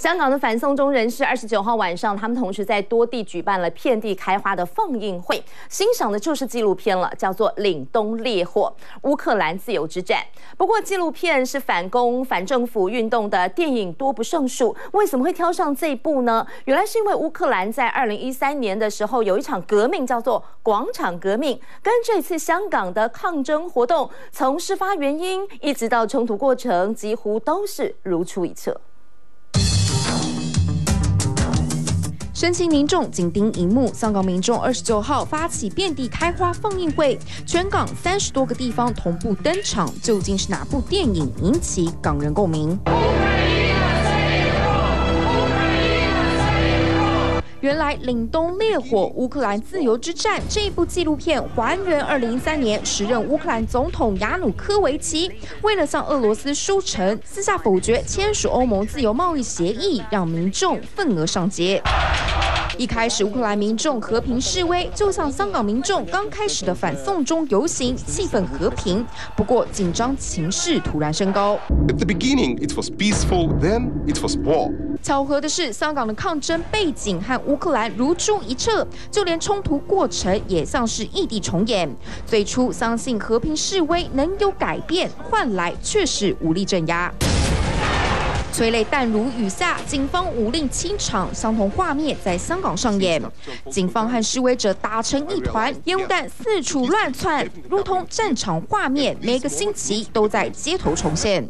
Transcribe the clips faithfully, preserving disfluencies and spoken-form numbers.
香港的反送中人士二十九号晚上，他们同时在多地举办了遍地开花的放映会，欣赏的就是纪录片了，叫做《凛冬烈火：乌克兰自由之战》。不过，纪录片是反攻、反政府运动的电影多不胜数，为什么会挑上这一部呢？原来是因为乌克兰在二零一三年的时候有一场革命，叫做广场革命，跟这次香港的抗争活动，从事发原因一直到冲突过程，几乎都是如出一辙。 深情民众紧盯荧幕，香港民众二十九号发起遍地开花放映会，全港三十多个地方同步登场。究竟是哪部电影引起港人共鸣？ 原来，《凛冬烈火：乌克兰自由之战》这一部纪录片还原二零一三年时任乌克兰总统亚努科维奇为了向俄罗斯输诚，私下否决签署欧盟自由贸易协议，让民众愤而上街。 一开始，乌克兰民众和平示威，就像香港民众刚开始的反送中游行，气氛和平。不过，紧张情势突然升高。 At the beginning, it was peaceful. Then it was war. 巧合的是，香港的抗争背景和乌克兰如出一辙，就连冲突过程也像是异地重演。最初相信和平示威能有改变，换来却是武力镇压。 催泪弹如雨下，警方武令清场，相同画面在香港上演。警方和示威者打成一团，烟雾弹四处乱窜，如同战场画面，每个星期都在街头重现。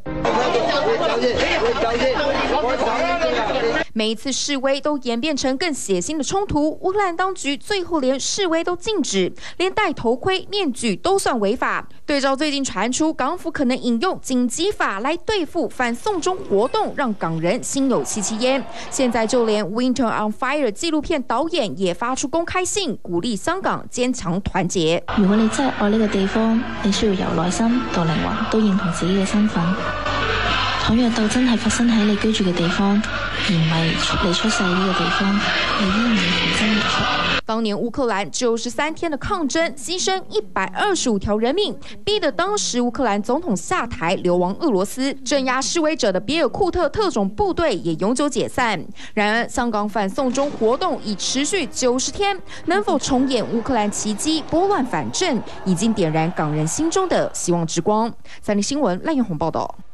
每一次示威都演变成更血腥的冲突，乌克兰当局最后连示威都禁止，连戴头盔、面具都算违法。对照最近传出港府可能引用紧急法来对付反送中活动。 让港人心有戚戚焉。现在就连《Winter on Fire》紀錄片導演也發出公開信，鼓勵香港堅強團結。 如果你真係愛呢個地方，你需要由內心到靈魂都認同自己嘅身份。倘若鬥爭係發生喺你居住嘅地方，而唔係你出世呢個地方，你依然同真而出。 當年烏克蘭九十三天的抗爭，犧牲一百二十五條人命，逼得當時烏克蘭總統下台，流亡俄羅斯。鎮壓示威者的別爾庫特特種部隊也永久解散。然而，香港反送中活動已持續九十天，能否重演烏克蘭奇蹟，撥亂反正，已經點燃港人心中的希望之光。三立新聞賴燕紅報道。